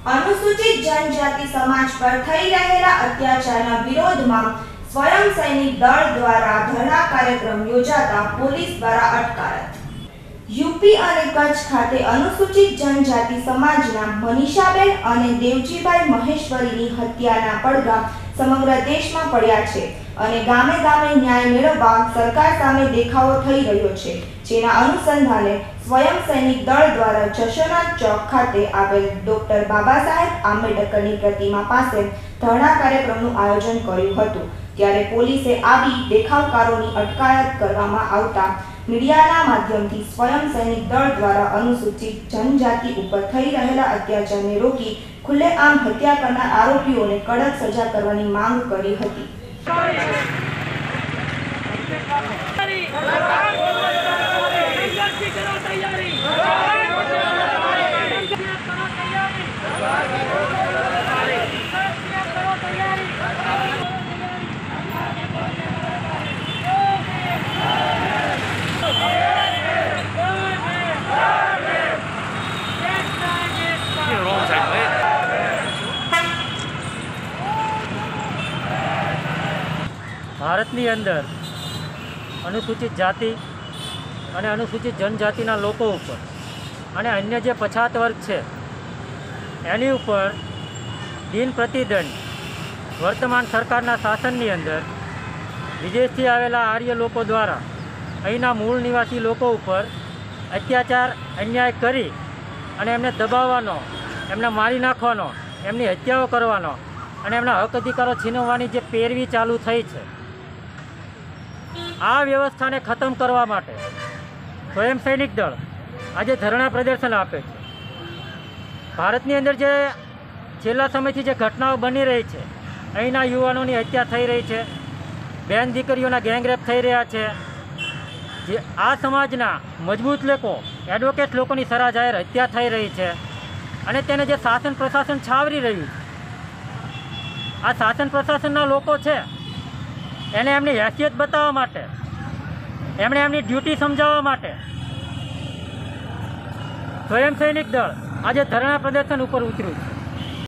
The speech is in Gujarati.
अनुसूचित जनजाति समाज पर थई रहेला अत्याचारना विरोधमां स्वयं सैनिक दल द्वारा धरना कार्यक्रम योजाता पोलीस द्वारा अटकायत। यूपी और कच्छ खाते अनुसूचित जनजाति समाजना मनीषाबेन और देवजीभाई महेश्वरीनी हत्याना પડઘા समग्र देश में पड्या छे અને गामे गामे न्याय मेळववा सरकार सामे देखावो थई रह्यो छे, जेना अनुसंधाने स्वयं सैनिक दल द्वारा जशोनाथ चौक खाते आवेल डॉक्टर बाबा साहेब आंबेडकरनी प्रतिमा पासे धरना कार्यक्रमનું आयोजन कर्युं हतुं। त्यारे पोलीसे आवी देखावकारोनी अटकायत करवामां आवता मीडियाना माध्यमथी स्वयं सैनिक दल द्वारा अनुसूचित जनजाति उपर थई रहेला अत्याचारने रोकी खुलेआम हत्या करनार आरोपीओने कड़क सजा करवानी मांग करी हती। भारतनी अंदर अनुसूचित जाति અને अनुसूचित जनजातिना लोको ઉપર અને અન્ય જે પછાત વર્ગ છે એની ઉપર દિન પ્રતિદિન વર્તમાન સરકારના શાસનની અંદર વિદેશથી આવેલા આર્ય લોકો દ્વારા અહીંના મૂળ નિવાસી લોકો ઉપર અત્યાચાર અન્યાય કરી અને એમને દબાવવાનો, એમને મારી નાખવાનો, એમની હત્યાઓ કરવાનો અને એમના હક અધિકારો છીનવવાની જે પેરવી ચાલુ થઈ છે, આ વ્યવસ્થાને ખતમ કરવા માટે સ્વયં સૈનિક દળ આજે ધરણા પ્રદર્શન આપે છે। ભારતની અંદર જે છેલ્લા સમયથી જે ઘટનાઓ બની રહી છે, અહીંના યુવાનોની હત્યા થઈ રહી છે, બેન દીકરીઓના ગેંગરેપ થઈ રહ્યા છે, જે આ સમાજના મજબૂત લોકો, એડવોકેટ લોકોની સરા જાહેર હત્યા થઈ રહી છે અને તેને જે શાસન પ્રશાસન છાવરી રહ્યું છે, આ શાસન પ્રશાસનના લોકો છે એને એમની હેસિયત બતાવવા માટે, એમણે એમની ડ્યુટી સમજાવવા માટે સ્વયં સૈનિક દળ આજે ધરણા પ્રદર્શન ઉપર ઉતર્યું છે।